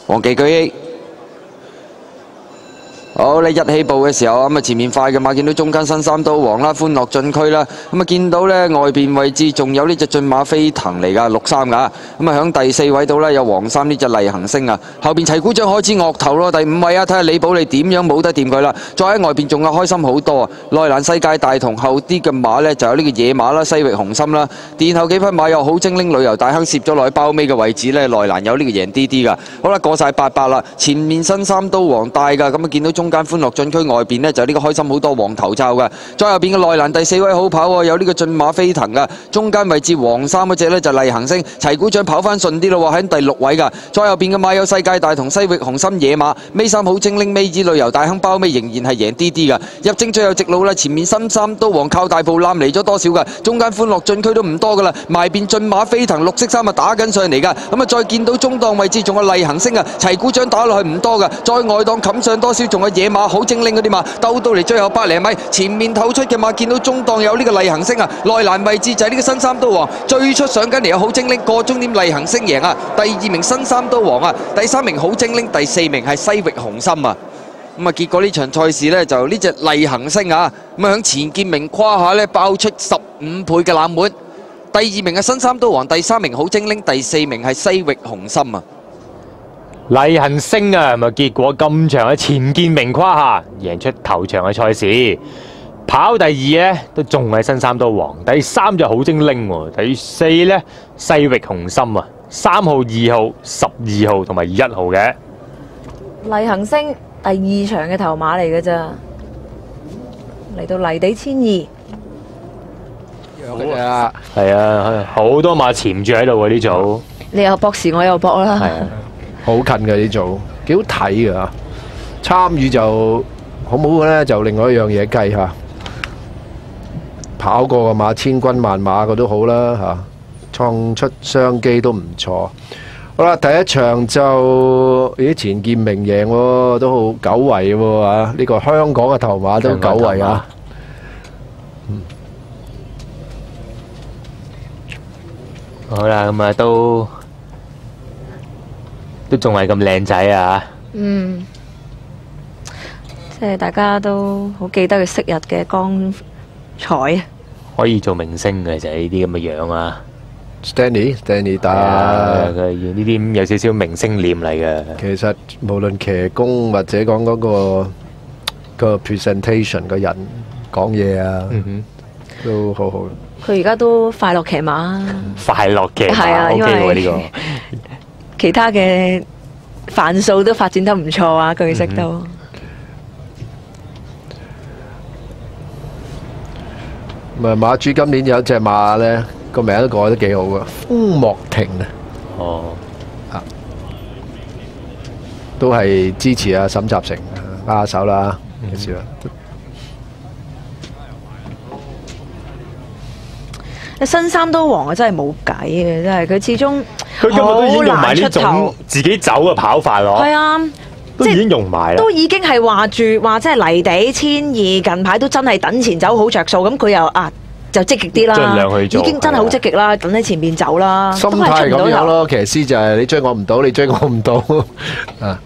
黃記居 A。 好，你一起步嘅時候，咁啊前面快嘅馬見到中間新三刀王啦，歡樂進區啦，咁啊見到呢外邊位置仲有呢隻駿馬飛騰嚟㗎，63㗎，咁啊響第4位度呢，有黃衫呢隻麗行星啊，後邊齊鼓掌開始惡頭咯，第5位啊，睇下李寶利點樣冇得掂佢啦，再喺外邊仲有開心好多啊，內欄世界大同後啲嘅馬呢，就有呢個野馬啦、西域紅心啦，殿後幾匹馬又好精靈旅遊大亨攝咗落去包尾嘅位置呢，內欄有呢個贏啲啲㗎，好啦過晒800啦，前面新三刀王帶㗎，咁啊見到中間歡樂進區外邊呢，就呢個開心好多黃頭罩嘅，再後邊嘅內欄第4位好跑喎，有呢個駿馬飛騰嘅，中間位置黃衫嗰隻呢，就麗行星，齊鼓掌跑翻順啲咯喎，喺第6位㗎，再後邊嘅馬有世界大同西域紅心野馬，尾3好精靈尾二旅遊大亨包尾仍然係贏啲啲㗎，入正最後直路啦，前面新三刀王靠大步攬嚟咗多少㗎，中間歡樂進區都唔多㗎啦，埋邊駿馬飛騰綠色衫啊打緊上嚟㗎，咁啊再見到中檔位置仲有麗行星啊，齊鼓掌打落去唔多㗎，再外檔冚上多少仲有野馬。好精靈嗰啲馬鬥到嚟最後100零米，前面透出嘅馬見到中檔有呢個麗行星啊，內欄位置就係呢個新三刀王，最出上緊嚟有好精靈，過終點麗行星贏啊，第2名新三刀王啊，第3名好精靈，第4名係西域紅心啊。咁啊結果呢場賽事呢，就呢隻麗行星啊，咁啊響錢建明胯下呢，爆出15倍嘅冷門，第2名係新三刀王，第3名好精靈，第4名係西域紅心啊。 麗行星啊，咪結果咁長喺錢建明胯下贏出頭場嘅賽事，跑第2呢都仲係新三刀王，第3就好精靈喎，第4呢西域紅心啊，3號、2號、12號同埋1號嘅。 麗行星第2場嘅頭馬嚟嘅咋，嚟到泥地1200。 好啊，係啊，好多馬潛住喺度喎呢組。 你又博時，我又博啦。 好近嘅呢組，幾好睇嘅嚇。參與就好唔好嘅咧，就另外一樣嘢計嚇。跑過嘅馬千軍萬馬個都好啦嚇，創出商機都唔錯。好啦，第一場就錢建明贏喎，都好久違喎嚇。呢個香港嘅頭馬都久違啊。 好啦，咁啊都仲係咁靚仔啊！ 即係大家都好記得佢昔日嘅光彩啊！ 可以做明星嘅就係呢啲咁嘅樣啊 ！Stanley 打佢呢啲有少少明星臉嚟嘅。 其實無論騎功或者講嗰個 presentation 個人講嘢啊，都好好。 佢而家都快樂騎馬， 快樂騎係啊，因為呢個其他嘅範數都發展得唔錯啊，據悉都。 馬主今年有一隻馬咧，個名都改得幾好噶，風莫停啊！ 哦， 都係支持阿沈集成握下手啦，嘅事啦。 新三刀王啊，真係冇計嘅，真係佢始終佢今日都已經用埋呢種自己走嘅跑法咯。 係啊， 都已經用埋啦。 都已經係話即係泥地1200，近排都真係等前走好着數，咁佢又就積極啲啦， 盡量去做， 已經真係好積極啦，等喺前面走啦。 心態咁樣咯，騎師就係你追我唔到，你追我唔到啊。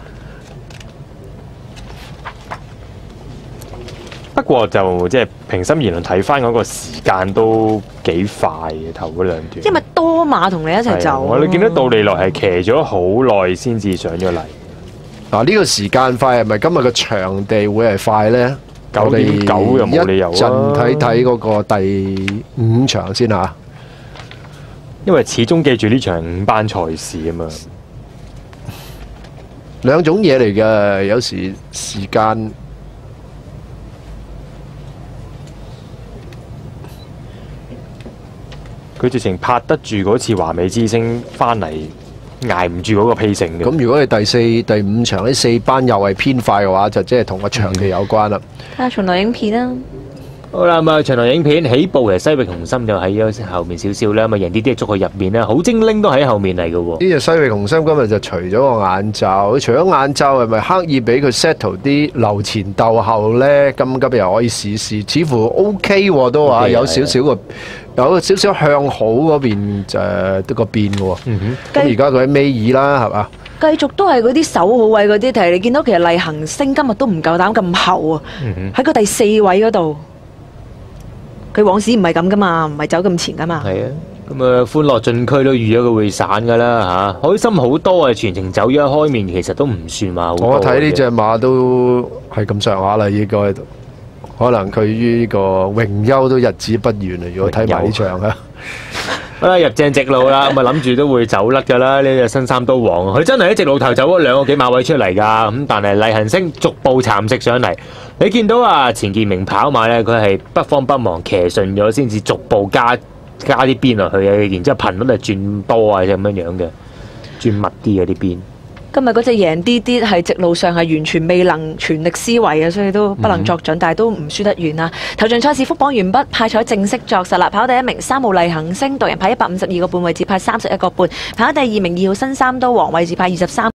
不過就即係平心而論睇翻嗰個時間都幾快嘅頭嗰2段， 因為多馬同你一齊走。 我哋見得到利來係騎咗好耐先至上咗嚟。 嗱，呢個時間快係咪今日個場地會係快呢 ？9.9又冇理由啊！ 一陣睇睇嗰個第5場先嚇， 因為始終記住呢場5班賽事啊嘛。 兩種嘢嚟嘅，有時時間。 佢直情拍得住嗰次華美之星翻嚟，捱唔住嗰個披勝嘅。 咁如果你第4、第5場呢4班又係偏快嘅話，就即係同個場地有關啦。 睇下場內影片啦。 好啦，咁啊場內影片起步其實西域紅心就喺咗後面少少啦，咁啊贏啲捉去入面啦，好精靈都喺後面嚟嘅喎。 呢隻西域紅心今日就除咗個眼罩，佢除咗眼罩係咪刻意俾佢 settle 啲留前鬥後咧？今日又可以試試，似乎 OK 喎都話有少少個。有少少向好嗰邊就得個變嘅喎，咁而家佢喺尾二啦，係嘛？ 繼續都係嗰啲守好位嗰啲，但係你見到其實麗恒星今日都唔夠膽咁後啊，喺個第4位嗰度。佢往時唔係咁噶嘛，唔係走咁前噶嘛。 係啊，咁啊歡樂進區都預咗佢會散噶啦嚇，開心好多啊！全程走咗開面，其實都唔算話好多。 我睇呢隻馬都係咁上下啦，應該可能佢於呢個榮休都日子不遠啊！如果睇埋呢場啊， 好啦，入正直路啦，咁啊諗住都會走甩噶啦。呢隻新三都王，佢真係喺直路頭走咗2個幾馬位出嚟噶，咁但係麗恒星逐步蠶食上嚟。你見到啊，錢建明跑馬咧，佢係不慌不忙騎順咗，先至逐步加啲邊落去嘅，然之後頻率係轉多啊，咁樣嘅，轉密啲嘅啲邊。 今日嗰隻贏啲啲係直路上係完全未能全力思維啊，所以都不能作準，但係都唔輸得遠啊！頭場賽事復榜完畢，派彩正式作實啦！跑第1名3號麗恒星，獨人派152個半，位置派31個半；跑第2名2號新三都王，位置派23。